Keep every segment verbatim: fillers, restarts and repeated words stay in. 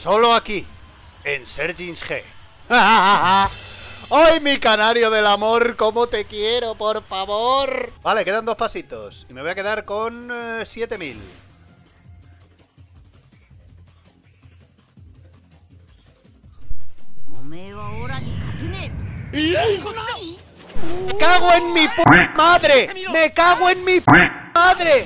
Solo aquí, en Sergins G. ¡Ay, mi canario del amor! ¡Cómo te quiero, por favor! Vale, quedan dos pasitos. Y me voy a quedar con eh, siete mil. ¡Me cago en mi p madre! ¡Me cago en mi p madre!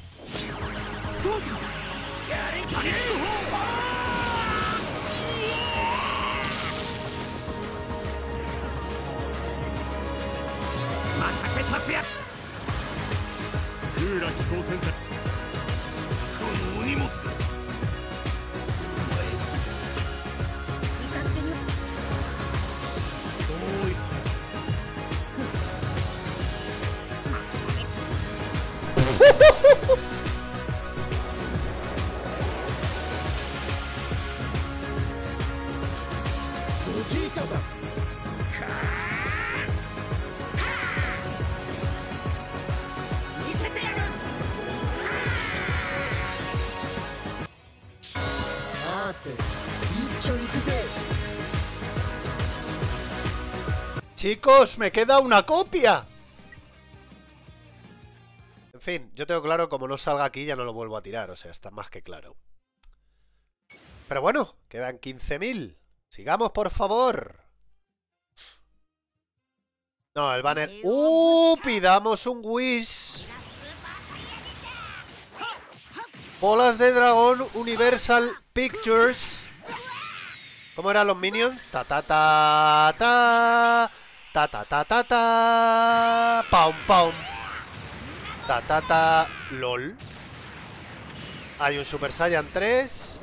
Chicos, me queda una copia. En fin, yo tengo claro, como no salga aquí ya no lo vuelvo a tirar, o sea, está más que claro. Pero bueno, quedan quince mil. Sigamos, por favor. No, el banner. ¡Uh! Pidamos un wish. Bolas de dragón Universal Pictures. ¿Cómo eran los minions? Ta ta ta ta. Ta ta ta ta ta. Pum pum. Ta ta ta. LOL. Hay un Super Saiyan tres.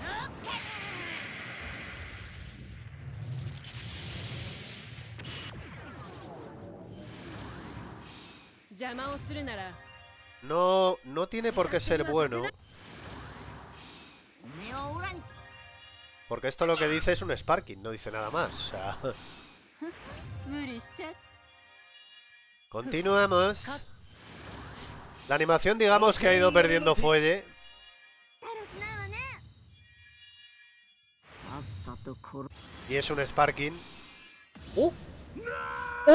No, no tiene por qué ser bueno. Porque esto lo que dice es un Sparking, no dice nada más. O sea... Continuamos. La animación, digamos que ha ido perdiendo fuelle. Y es un Sparking. ¡Uh! ¡Uh!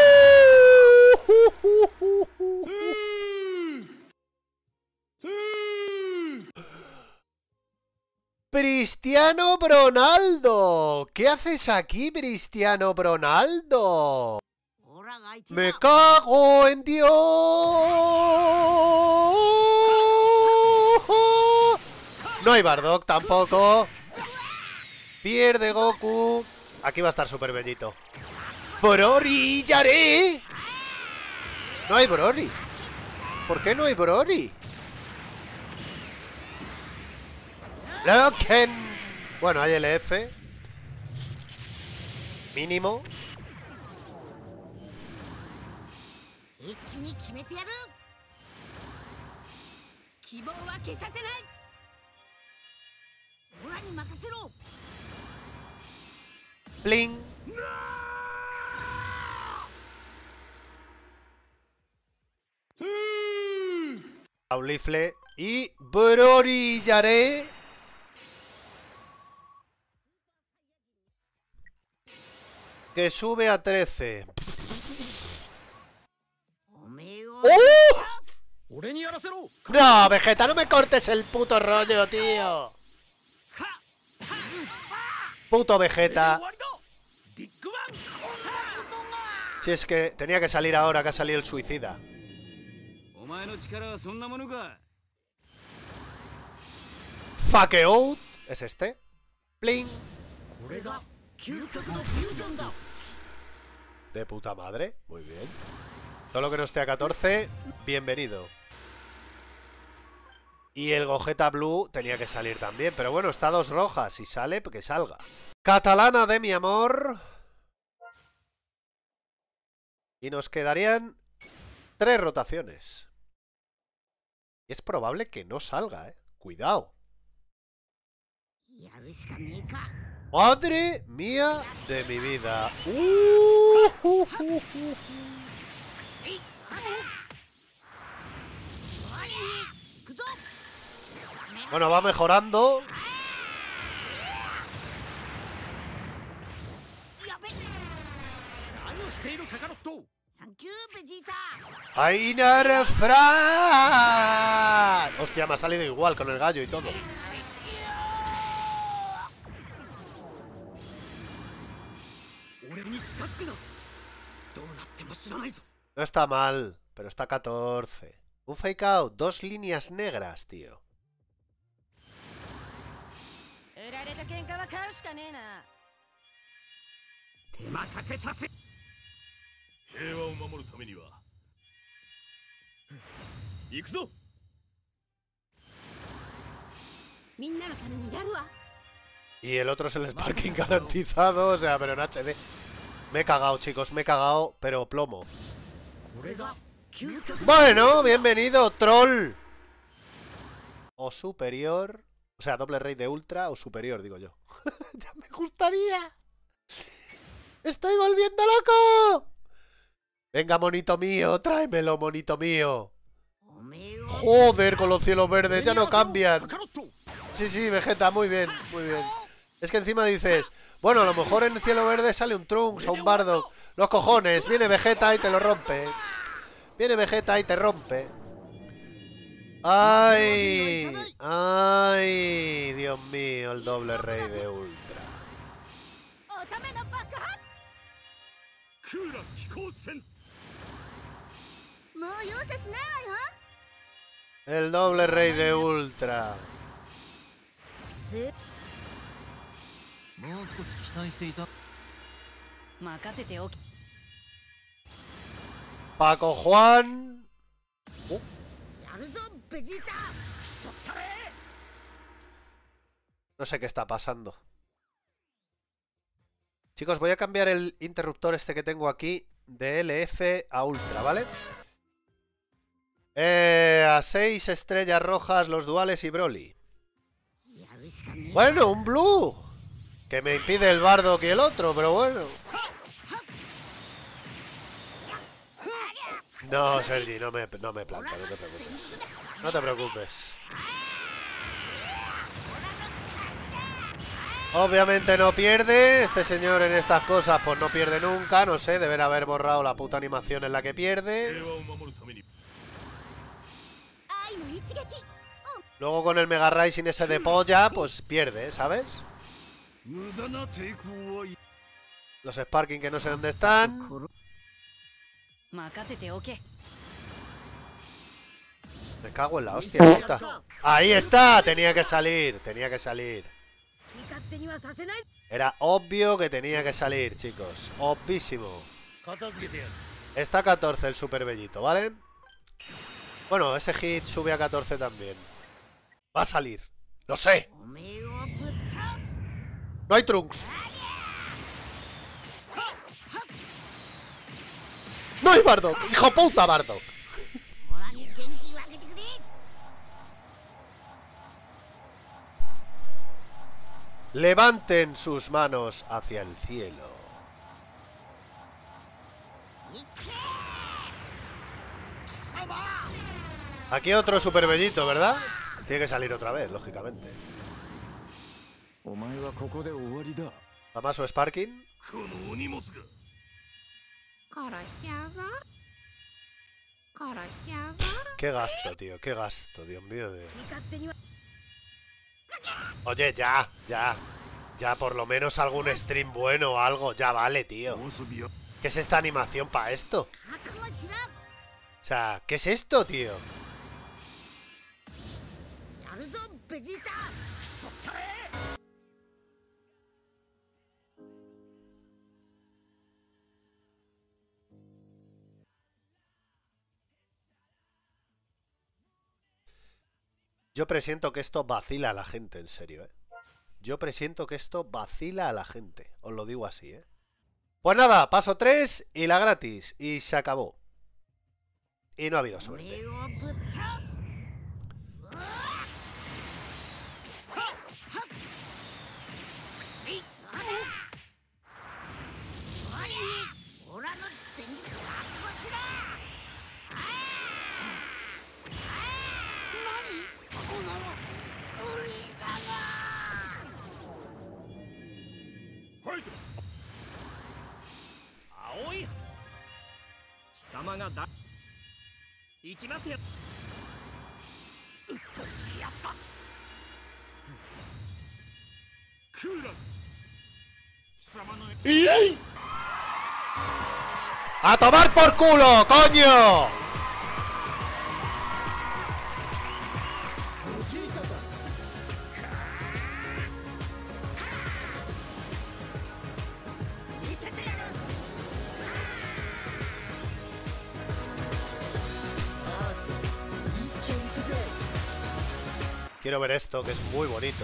¡Cristiano Ronaldo! ¿Qué haces aquí, Cristiano Ronaldo? ¡Me cago en Dios! No hay Bardock tampoco. Pierde Goku. Aquí va a estar súper bellito. ¡Broly! ¡Yaré! No hay Broly. ¿Por qué no hay Broly? Loken. Bueno, hay L F. Mínimo. Bling. Aulifle y Broly Yaré. Que sube a trece. ¡Oh! No, Vegeta, no me cortes el puto rollo, tío. Puto Vegeta. Si es que tenía que salir ahora que ha salido el suicida. Fuck out. ¿Es este? Bling. De puta madre. Muy bien. Todo lo que no esté a catorce, bienvenido. Y el Gogeta Blue tenía que salir también. Pero bueno, está a dos rojas. Si sale, que salga. Catalana de mi amor. Y nos quedarían tres rotaciones. Y es probable que no salga, eh. Cuidado. Madre mía de mi vida. Uh, uh, uh, uh, uh. Bueno, va mejorando. ¡Ainar Fran! Hostia, me ha salido igual con el gallo y todo. No está mal, pero está catorce. Un fake out, dos líneas negras, tío. Y el otro es el Sparking garantizado, o sea, pero en H D. Me he cagado, chicos, me he cagado, pero plomo. Bueno, bienvenido, troll. O superior. O sea, doble rey de ultra o superior, digo yo. Ya me gustaría. ¡Estoy volviendo loco! Venga, monito mío, tráemelo, monito mío. Joder, con los cielos verdes, ya no cambian. Sí, sí, Vegeta, muy bien, muy bien. Es que encima dices, bueno, a lo mejor en el cielo verde sale un Trunks o un Bardock. Los cojones, viene Vegeta y te lo rompe. Viene Vegeta y te rompe. ¡Ay! ¡Ay! Dios mío, el doble rey de ultra. El doble rey de ultra. Paco Juan. Uh. No sé qué está pasando. Chicos, voy a cambiar el interruptor este que tengo aquí de L F a Ultra, ¿vale? Eh, a seis estrellas rojas los duales y Broly. Bueno, un blue. Que me impide el Bardock y el otro, pero bueno. No, Sergi, no me, no me planta, no te preocupes. No te preocupes. Obviamente no pierde. Este señor en estas cosas pues no pierde nunca. No sé, deben haber borrado la puta animación en la que pierde. Luego con el Mega Rising ese de polla, pues pierde, ¿sabes? Los Sparking que no sé dónde están. Me cago en la hostia puta. Ahí está, tenía que salir, tenía que salir. Era obvio que tenía que salir, chicos. Obvísimo. Está a catorce el super bellito, ¿vale? Bueno, ese hit sube a catorce también. Va a salir, lo sé. No hay Trunks. ¡No hay Bardock! ¡Hijo puta Bardock! Levanten sus manos hacia el cielo. Aquí otro super bellito, ¿verdad? Tiene que salir otra vez, lógicamente. Damaso Sparking. Qué gasto, tío, qué gasto, Dios mío. Dios. Oye, ya, ya. Ya, por lo menos algún stream bueno o algo. Ya vale, tío. ¿Qué es esta animación para esto? O sea, ¿qué es esto, tío? Yo presiento que esto vacila a la gente, en serio, ¿eh? Yo presiento que esto vacila a la gente. Os lo digo así, ¿eh? Pues nada, paso tres y la gratis. Y se acabó. Y no ha habido suerte. ¡A tomar por culo, coño! Quiero ver esto, que es muy bonito.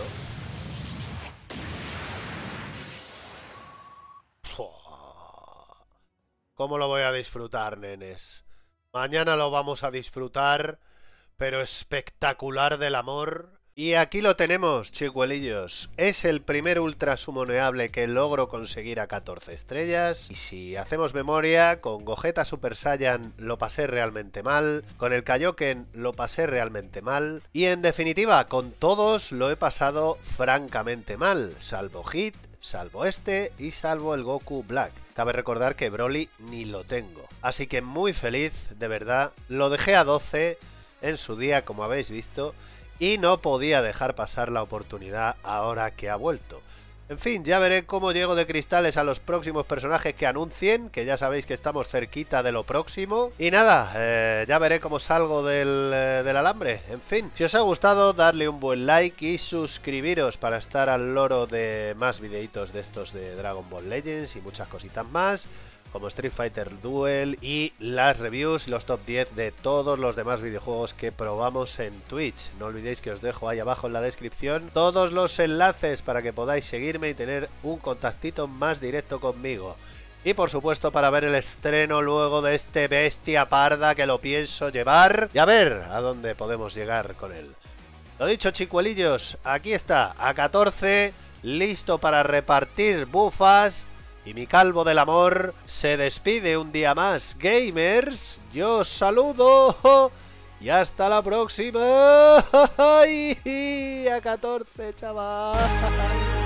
¿Cómo lo voy a disfrutar, nenes? Mañana lo vamos a disfrutar, pero espectacular del amor. Y aquí lo tenemos, chicuelillos. Es el primer ultra sumoneable que logro conseguir a catorce estrellas. Y si hacemos memoria, con Gogeta Super Saiyan lo pasé realmente mal. Con el Kaioken lo pasé realmente mal. Y en definitiva, con todos lo he pasado francamente mal. Salvo Hit, salvo este y salvo el Goku Black. Cabe recordar que Broly ni lo tengo. Así que muy feliz, de verdad. Lo dejé a doce en su día, como habéis visto. Y no podía dejar pasar la oportunidad ahora que ha vuelto. En fin, ya veré cómo llego de cristales a los próximos personajes que anuncien, que ya sabéis que estamos cerquita de lo próximo. Y nada, eh, ya veré cómo salgo del, eh, del alambre. En fin, si os ha gustado, darle un buen like y suscribiros para estar al loro de más videitos de estos de Dragon Ball Legends y muchas cositas más, como Street Fighter Duel y las reviews y los top diez de todos los demás videojuegos que probamos en Twitch. No olvidéis que os dejo ahí abajo en la descripción todos los enlaces para que podáis seguirme y tener un contactito más directo conmigo. Y por supuesto para ver el estreno luego de este bestia parda que lo pienso llevar y a ver a dónde podemos llegar con él. Lo dicho, chicuelillos, aquí está, a catorce, listo para repartir bufas. Y mi calvo del amor se despide un día más, gamers. Yo os saludo y hasta la próxima. A catorce, chaval.